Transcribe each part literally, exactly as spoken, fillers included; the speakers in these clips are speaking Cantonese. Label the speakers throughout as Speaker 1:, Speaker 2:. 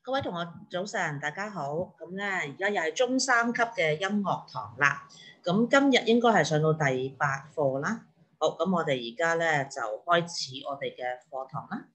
Speaker 1: 各位同學早晨，大家好。咁咧，而家又係中三級嘅音樂堂啦。咁今日應該係上到第八課啦。好，咁我哋而家咧就開始我哋嘅課堂啦。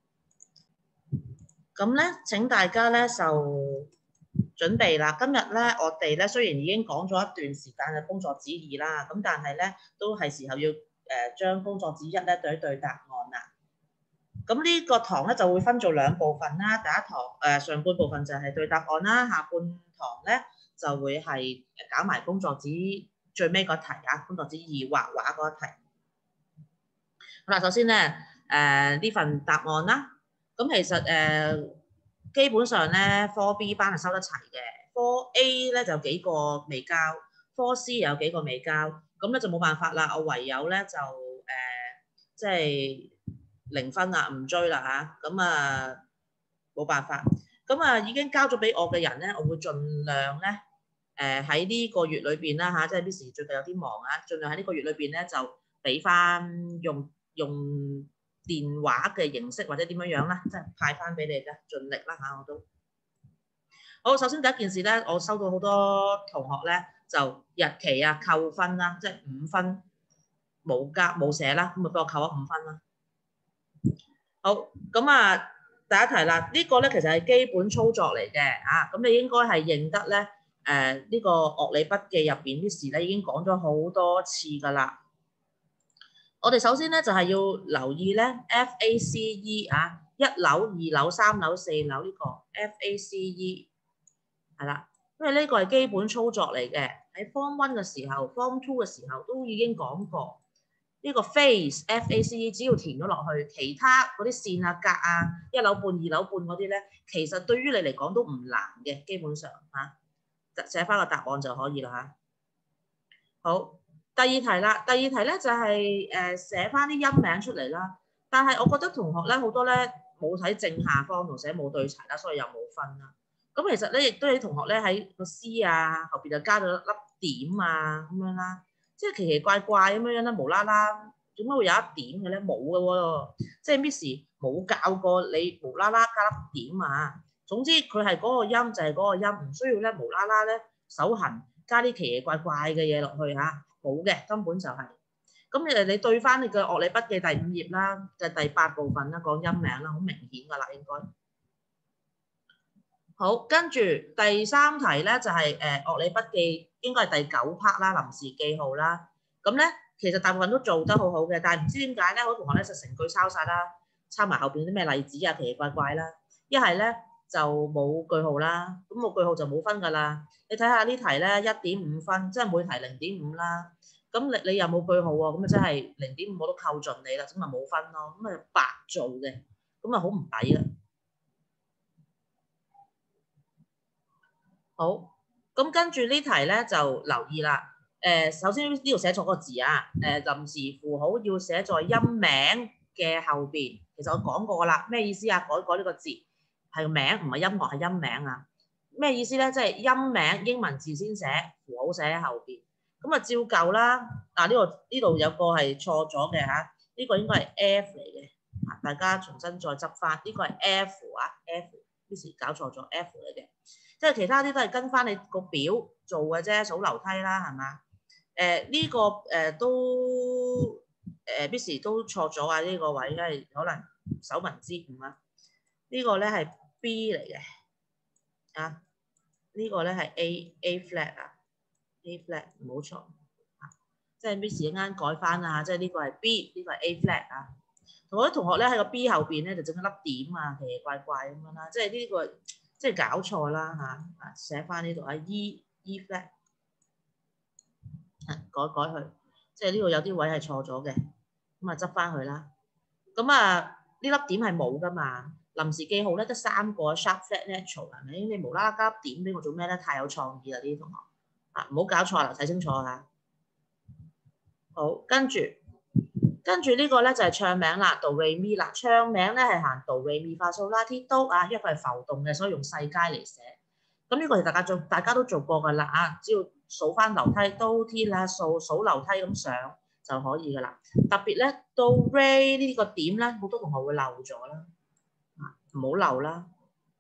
Speaker 1: 咁咧，請大家咧就準備啦。今日咧，我哋咧雖然已經講咗一段時間嘅工作紙二啦，咁但係咧都係時候要誒將工作紙一咧對一對答案啦。咁呢個堂咧就會分做兩部分啦。第一堂誒、呃、上半部分就係對答案啦，下半堂咧就會係搞埋工作紙最尾個題啊，工作紙二畫畫嗰個題。好啦，首先咧誒呢、呃、份答案啦。咁其實誒、呃、基本上咧科 B 班係收得齊嘅，科 A 咧就幾個未交，科 C 有幾個未交，咁咧就冇辦法啦。我唯有咧就誒、呃、即係零分啦，唔追啦嚇。咁啊冇辦法。咁啊已經交咗俾我嘅人咧，我會盡量咧誒喺呢個月裏邊啦嚇，即係 Miss 最近有啲忙啊，盡量喺呢個月裏邊咧就俾翻用用電話嘅形式或者點樣樣啦，即係派翻俾你嘅，盡力啦嚇我都。好，首先第一件事咧，我收到好多同學咧就日期啊扣分啦，即係五分冇交冇寫啦，咁咪俾我扣咗五分啦。好，咁啊第一題啦，呢個咧其實係基本操作嚟嘅啊，咁你應該係認得咧誒呢個樂理筆記入邊啲事咧已經講咗好多次㗎啦。我哋首先咧就係要留意咧 F A C E 啊，一樓、二樓、三樓、四樓呢個 F A C E 係啦，因為呢個係基本操作嚟嘅，喺 Form One 嘅時候、Form Two 嘅時候都已經講過。呢個 face F A C E 只要填咗落去，其他嗰啲線啊、格啊、一樓半、二樓半嗰啲咧，其實對於你嚟講都唔難嘅，基本上嚇，寫翻個答案就可以啦嚇。好。第二題啦，第二題咧就係誒寫翻啲音名出嚟啦。但係我覺得同學咧好多咧冇睇正下方同寫冇對齊啦，所以又冇分啦。咁其實咧亦都有啲同學咧喺個 C 啊後邊就加咗粒點啊咁樣啦，即係奇奇怪怪咁樣樣啦，無啦啦點解會有一點嘅咧？冇嘅喎，即係 Miss 冇教過你無啦啦加粒點啊。總之佢係嗰個音就係嗰個音，唔需要咧無啦啦咧手痕加啲奇奇怪怪嘅嘢落去嚇。冇嘅，根本就係、是。咁誒，你對翻你嘅樂理筆記第五頁啦嘅第八部分啦，講音名啦，好明顯㗎啦，應該。好，跟住第三題咧就係、是、誒、呃、樂理筆記應該係第九 part 啦，臨時記號啦。咁咧其實大部分都做得好好嘅，但係唔知點解咧，好多同學咧就成句抄晒啦，抄埋後邊啲咩例子啊，奇奇怪怪啦。一係咧就冇句號啦，咁冇句號就冇分㗎啦。你睇下呢題咧一點五分，即係每題零點五啦。咁你你又冇句號喎，咁啊真係零點五我都扣盡你啦，咁咪冇分咯，咁啊白做嘅，咁啊好唔抵嘅。好，咁跟住呢題咧就留意啦。誒、呃，首先呢度寫錯個字啊，誒、呃、臨時符號要寫在音名嘅後邊。其實我講過啦，咩意思啊？改改呢個字係名，唔係音樂，係音名啊。咩意思咧？即係音名英文字先寫，符號寫喺後邊。咁啊照舊啦。嗱呢度呢度有個係錯咗嘅嚇，呢個應該係 F 嚟嘅。啊，大家重新再執翻，呢個係 F 啊 ，F 於是搞錯咗 F 嚟嘅。即係其他啲都係跟翻你個表做嘅啫，數樓梯啦，係嘛？誒呢個誒都誒 Miss 都錯咗啊！呢個位因為可能手民之誤啊。呢個咧係 B 嚟嘅啊，呢個咧係 A A flat 啊 ，A flat 冇錯啊，即係 Miss 一陣改翻啦，即係呢個係 B，呢個係 A flat 啊。同我啲同學咧喺個 B 後邊咧就整一粒點啊，奇奇怪怪咁樣啦，即係呢個即係搞錯啦嚇啊！寫翻呢度啊 E E flat 啊，改改佢，即係呢度有啲位係錯咗嘅，咁啊執翻佢啦。咁啊呢粒點係冇噶嘛？臨時記號咧得三個 sharp flat natural 係咪？你無啦啦加粒點俾我做咩咧？太有創意啦！呢啲同學啊，唔好搞錯啦，睇清楚嚇。好，跟住跟住呢個咧就係唱名啦 ，do re mi 啦。唱名咧係行 do re mi fa sol la ti do 啊，因為佢係浮動嘅，所以用細階嚟寫。咁呢個係大家做，大家都做過㗎啦啊！只要數翻樓梯 do ti la so 數樓梯咁上就可以㗎啦。特別咧 do re 呢個點咧，好多同學會漏咗啦，唔好漏啦。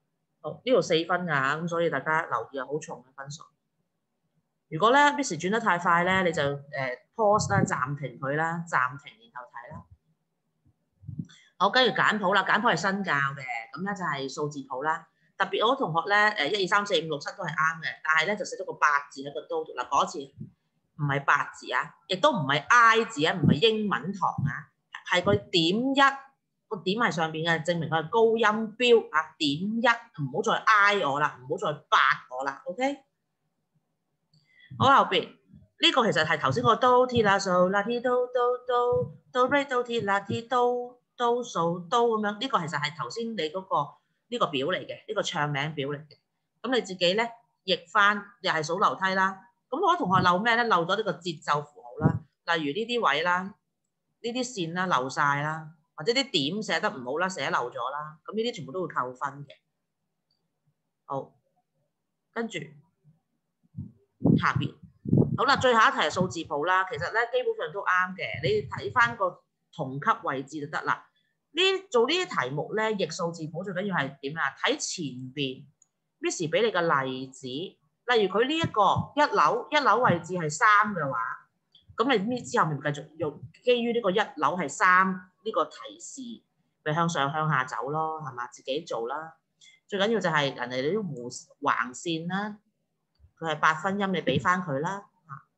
Speaker 1: 好，呢度四分㗎，咁所以大家留意啊，好重嘅分數。如果咧 Miss 轉得太快咧，你就誒 pause 啦，暫停佢啦，暫停然後睇啦。好，跟住簡譜啦，簡譜係新教嘅，咁咧就係數字譜啦。特別我同學咧誒一二三四五六七都係啱嘅，但係咧就寫咗個八字喺個刀度嗱，嗰次唔係八字啊，亦都唔係 I 字啊，唔係英文堂啊，係個點一個點係上邊嘅，證明佢係高音標啊，點一唔好再 I 我啦，唔好再八我啦 ，OK？ 好，後邊呢個其實係頭先個 do ti la so la ti do do do do re do ti la ti do do so do 咁樣，呢個其實係頭先你嗰個呢個表嚟嘅，呢個唱名表嚟嘅。咁你自己咧譯翻又係數樓梯啦。咁我同學漏咩咧？漏咗呢個節奏符號啦，例如呢啲位啦，呢啲線啦漏晒啦，或者啲點寫得唔好啦，寫漏咗啦。咁呢啲全部都會扣分嘅。好，跟住下邊。好啦，最後一題係數字譜啦，其實咧基本上都啱嘅，你睇翻個同級位置就得啦。呢做呢啲題目咧，譯數字譜最緊要係點啊？睇前邊 Miss 俾你個例子，例如佢呢一個一樓一樓位置係三嘅話，咁你 Miss 之後咪繼續用基於呢個一樓係三呢個提示，咪向上向下走咯，係嘛？自己做啦。最緊要就係人哋啲弧橫線啦，佢係八分音，你俾翻佢啦。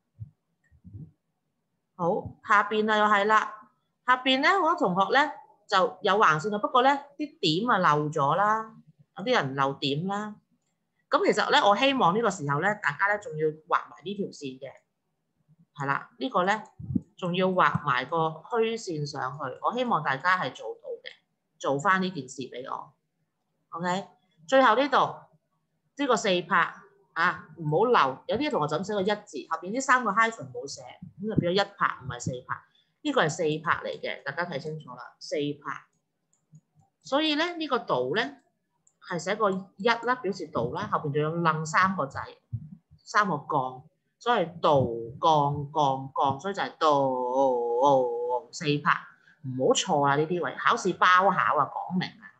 Speaker 1: 好，下邊啊又係啦，下邊咧好多同學咧就有橫線嘅，不過咧啲點啊漏咗啦，有啲人漏點啦。咁其實咧，我希望呢個時候咧，大家咧仲要畫埋呢條線嘅，係啦，呢個咧仲要畫埋個虛線上去。我希望大家係做到嘅，做翻呢件事俾我。OK， 最後呢度呢個四拍。啊，唔好漏，有啲同學就咁寫個一字，後邊呢三個 hyphen 冇寫，咁就變咗一拍，唔係四拍。呢個係四拍嚟嘅，大家睇清楚啦，四拍。所以咧呢個度咧係寫個一啦，表示度啦，後邊仲有楞三個仔，三個槓，所以度槓槓槓，所以就係度四拍，唔好錯啊！呢啲位考試包考啊，講明啊。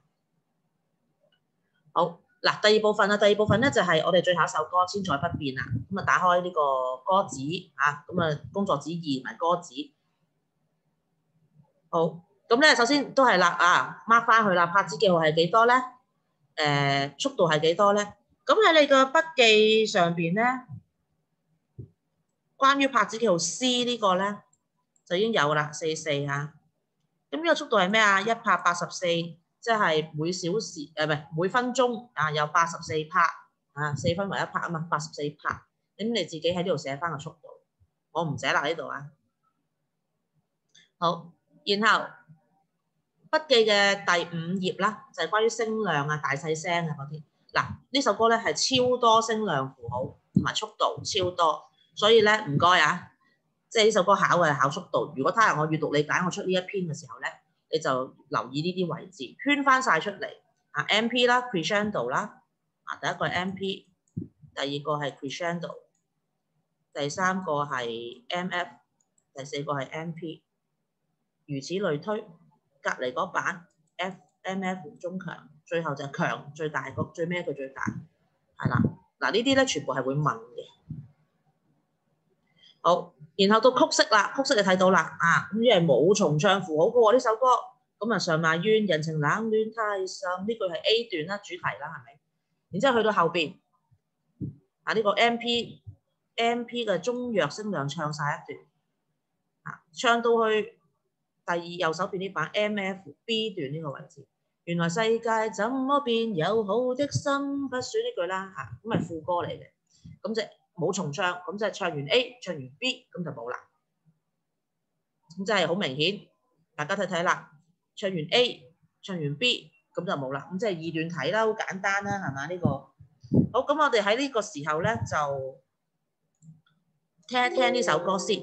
Speaker 1: 好。嗱，第二部分啊，第二部分咧就係我哋最後一首歌《千載不變》啦。咁啊，打開呢個歌紙啊，咁啊工作紙二同埋歌紙。好，咁咧首先都係啦啊 ，mark 翻去啦，拍子記號係幾多咧？誒、呃，速度係幾多咧？咁喺你個筆記上邊咧，關於拍子記號 C 呢個咧就已經有啦，四四嚇。咁呢個速度係咩啊？一拍八十四。即係每小時誒唔係每分鐘啊，有八十四拍啊，四分為一拍啊嘛，八十四拍。咁你自己喺呢度寫翻個速度，我唔寫啦呢度啊。好，然後筆記嘅第五頁啦，就係關於聲量啊、大細聲啊嗰啲。嗱，呢首歌咧係超多聲量符號同埋速度超多，所以咧唔該啊，即係呢首歌考嘅係考速度。如果他日我閱讀理解我出呢一篇嘅時候咧，你就留意呢啲位置，圈翻晒出嚟啊 M P 啦 crescendo 啦，啊第一個係 M P， 第二個係 crescendo， 第三個係 M F， 第四個係 M P， 如此類推。隔離嗰版 F M F 中強，最後就係強最大個，最尾一個最大，係啦。嗱呢啲咧全部係會問嘅。好，然後到曲式啦，曲式你睇到啦，啊咁因為冇重唱符號嘅喎呢首歌，咁啊常埋怨人情冷暖太深，呢句係 A 段啦，主題啦，係咪？然之後去到後邊，啊呢個 M P M P 嘅中弱聲量唱晒一段，啊唱到去第二右手邊呢版 M F B 段呢個位置，原來世界怎麼變，有好的心不選呢句啦，嚇咁係副歌嚟嘅，咁即冇重唱，咁即係唱完 A 唱完 B 咁就冇啦，咁即係好明顯，大家睇睇啦，唱完 A 唱完 B 咁就冇啦，咁即係二段睇啦，好簡單啦，係嘛呢個？好，咁我哋喺呢個時候咧就聽一聽呢首歌先。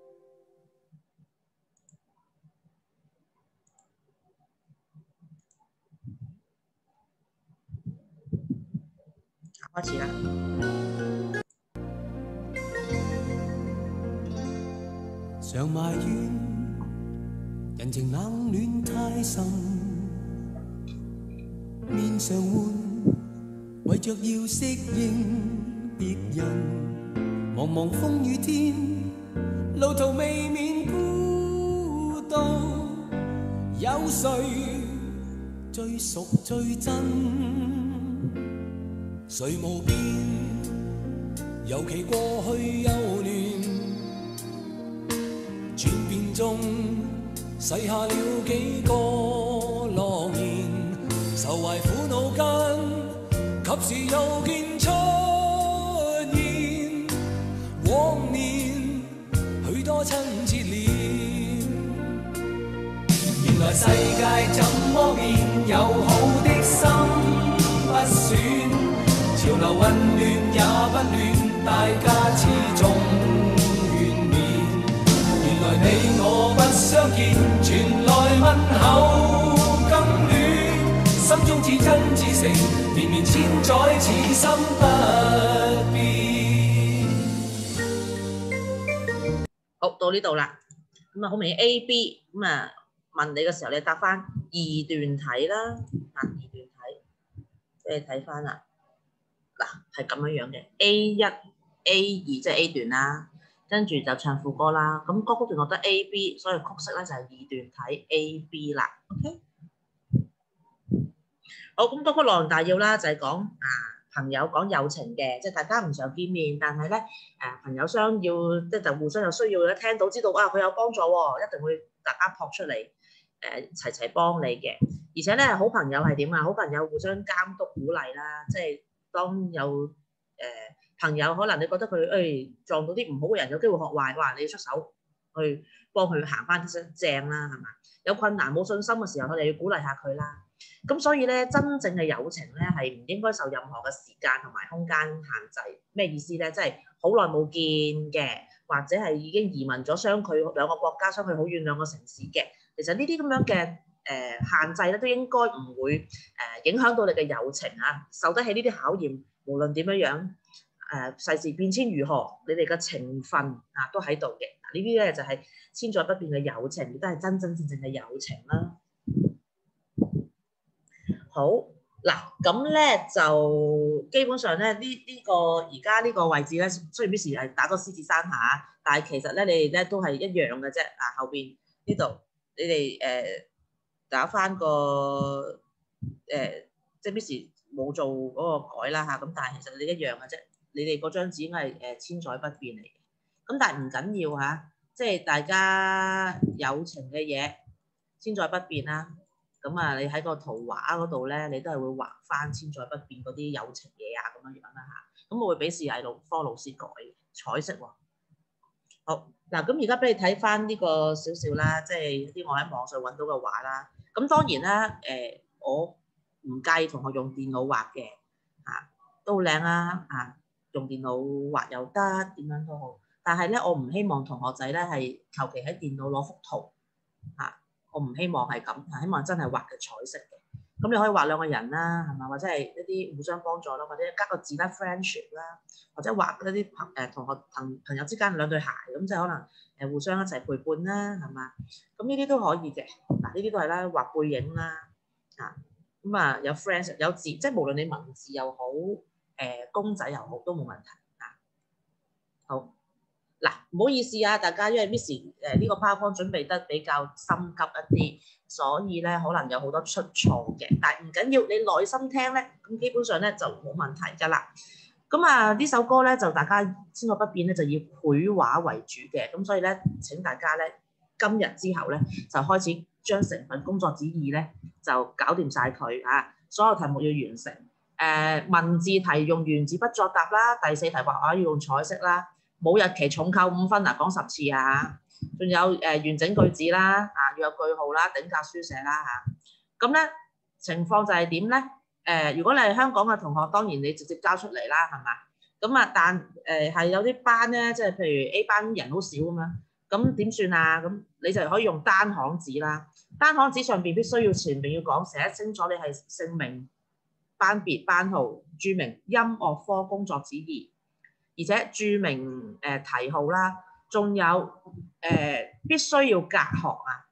Speaker 1: 開始啦！
Speaker 2: 常埋怨人情冷暖太深，面上換為着要適應別人，茫茫風雨天，路途未免孤獨，有誰最熟最真？誰無變？尤其過去幼年，轉變中洗下了幾個諾言，愁懷苦惱間，及時又見出現往年許多親切臉。原來世界怎麼變，有好的心不選，潮流混亂也不亂，大家始終勸勉。原來你我不相見，傳來問候更暖，心中至真至誠，綿綿千載此心不變。
Speaker 1: 好，到呢度啦，咁啊好明顯 A B 咁啊問你嘅時候，你答翻二段睇啦，啊二段睇，即係睇翻啦。嗱，係咁樣樣嘅 A 一 A 二即係 A 段啦，跟住就唱副歌啦。咁歌曲段落得 A B， 所以曲式咧就係二段睇 A B 啦。OK， 好，咁歌曲內容大要啦，就係講啊朋友講友情嘅，即係大家唔常見面，但係咧誒朋友相要，即係就互相有需要咧，聽到知道啊佢有幫助喎，一定會大家撲出嚟誒齊齊幫你嘅。而且咧好朋友係點啊？好朋友互相監督鼓勵啦，即係。當有誒、呃、朋友可能你覺得佢誒、哎、撞到啲唔好嘅人，有機會學壞，哇！你要出手去幫佢行翻正啦，係嘛？有困難冇信心嘅時候，我哋要鼓勵下佢啦。咁所以咧，真正嘅友情咧係唔應該受任何嘅時間同埋空間限制。咩意思咧？即係好耐冇見嘅，或者係已經移民咗相距兩個國家、相距好遠兩個城市嘅，其實呢啲咁樣嘅。誒、呃、限制咧都應該唔會誒、呃、影響到你嘅友情啊，受得起呢啲考驗，無論點樣樣誒、呃、世事變遷如何，你哋嘅情分啊都喺度嘅。呢啲咧就係千載不變嘅友情，亦都係真真正正嘅友情啦。好嗱，咁咧就基本上咧呢呢、這個而家呢個位置咧，雖然 Miss 係打咗獅子山下，但係其實咧你哋咧都係一樣嘅啫。啊後邊呢度你哋誒。呃打翻個誒、呃，即係 Miss 冇做嗰個改啦嚇，咁但係其實你一樣嘅啫，你哋嗰張紙應該係誒千載不變嚟嘅。咁但係唔緊要嚇，即係大家友情嘅嘢千載不變啦。咁啊，你喺個圖畫嗰度咧，你都係會畫翻千載不變嗰啲友情嘢啊咁樣樣啦嚇。咁我會俾視藝老科老師改彩色喎。好嗱，咁而家俾你睇翻呢個少少啦，即係一啲我喺網上揾到嘅畫啦。咁當然啦，誒、呃、我唔介意同學用電腦畫嘅，嚇、啊、都好靚啊，嚇用電腦畫又得，點樣都好。但係咧，我唔希望同學仔咧係求其喺電腦攞幅圖，嚇、啊、我唔希望係咁，希望真係畫嘅彩色嘅。咁你可以畫兩個人啦，係嘛？或者係一啲互相幫助啦，或者加個字啦 friendship 啦，或者畫一啲朋誒同學朋朋友之間兩對鞋，咁即係可能誒互相一齊陪伴啦，係嘛？咁呢啲都可以嘅。嗱，呢啲都係啦，畫背影啦，啊咁啊有 friends 有字，即係無論你文字又好，誒、呃、公仔又好，都冇問題啊。好。嗱，唔好意思啊，大家因為 Miss 誒呢個 PowerPoint 準備得比較心急一啲，所以咧可能有好多出錯嘅，但係唔緊要，你耐心聽咧，咁基本上咧就冇問題㗎啦。咁啊呢首歌咧就大家千載不變咧就以繪畫為主嘅，咁所以咧請大家咧今日之後咧就開始將成份工作紙二咧就搞掂晒佢啊，所有題目要完成。誒、呃、文字題用原子筆作答啦，第四題畫畫要用彩色啦。冇日期重扣五分啊！講十次啊嚇，仲有誒、呃、完整句子啦，啊要有句號啦、頂格書寫啦嚇。咁、啊、咧情況就係點咧？誒、呃，如果你係香港嘅同學，當然你直接交出嚟啦，係嘛？咁啊，但誒係、呃、有啲班咧，即係譬如 A 班人好少咁樣，咁點算啊？咁你就可以用單行紙啦。單行紙上邊必須要前面要講寫得清楚，你係姓名、班別、班號、註明音樂科工作紙二。而且註明誒、呃、題號啦，仲有誒、呃、必須要隔行啊！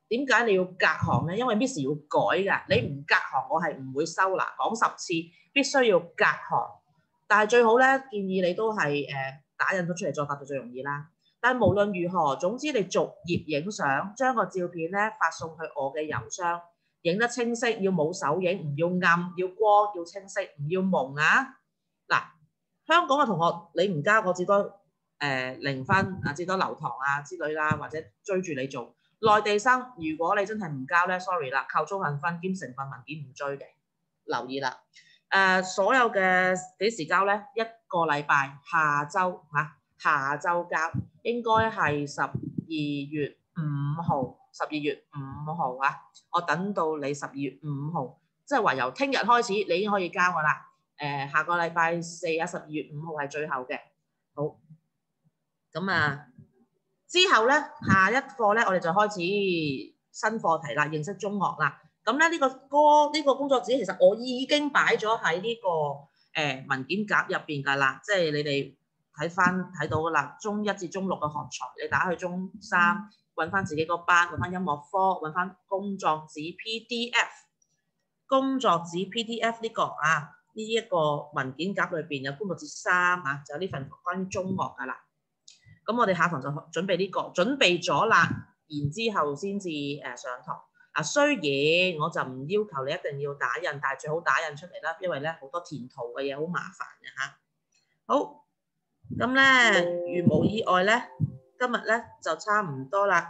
Speaker 1: 點解你要隔行咧？因為 Miss 要改㗎，你唔隔行我係唔會收啦。講十次必須要隔行，但係最好咧建議你都係誒、呃、打印咗出嚟再發就最容易啦。但係無論如何，總之你逐頁影相，將個照片咧發送去我嘅郵箱，影得清晰，要冇手影，唔要暗，要光，要清晰，唔要蒙啊！嗱，香港嘅同學你唔加我至多誒、呃、零分啊，至多留堂啊之類啦，或者追住你做。內地生如果你真係唔交咧 ，sorry 啦，扣操行分兼成分文件唔追嘅，留意啦。誒、呃，所有嘅幾時交咧？一個禮拜下週嚇。啊下週交應該係十二月五號，十二月五號啊！我等到你十二月五號，即係話由聽日開始，你已經可以交㗎啦。誒、呃，下個禮拜四啊，十二月五號係最後嘅。好，咁啊，之後咧下一課咧，我哋就開始新課題啦，認識中樂啦。咁咧呢個歌呢、呢個工作紙其實我已經擺咗喺呢個誒、呃、文件夾入邊㗎啦，即係你哋。睇翻睇到㗎啦，中一至中六嘅學材，你打去中三揾翻自己個班，揾翻音樂科，揾翻工作紙 P D F， 工作紙 P D F 呢、呢個啊，呢、呢、一個文件夾裏邊有工作紙三啊，就有呢份關於中樂㗎啦。咁我哋下堂就準備呢、呢個，準備咗啦，然之後先至誒上堂。啊，雖然我就唔要求你一定要打印，但係最好打印出嚟啦，因為咧好多填圖嘅嘢好麻煩嘅嚇。好。咁咧，如無意外咧，今日咧就差唔多啦。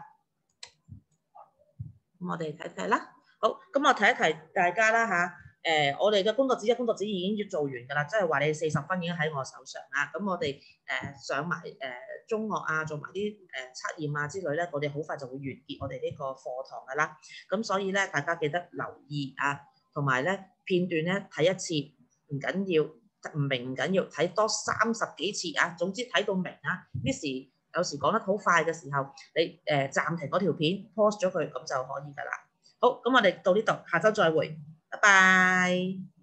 Speaker 1: 咁我哋睇睇啦。好，咁我提一提大家啦嚇。誒、呃，我哋嘅工作紙一工作紙已經要做完㗎啦，即係話你四十分已經喺我手上啦。咁我哋誒、呃、上埋誒、呃、中學啊，做埋啲誒測驗啊之類咧，我哋好快就會完結我哋呢個課堂㗎啦。咁所以咧，大家記得留意啊，同埋咧片段咧睇一次唔緊要。唔明唔緊要，睇多三十幾次啊！總之睇到明啊 ，Miss 有時講得好快嘅時候，你誒、呃、暫停嗰條片 pause 咗佢，咁就可以㗎啦。好，咁我哋到呢度，下週再會，拜拜。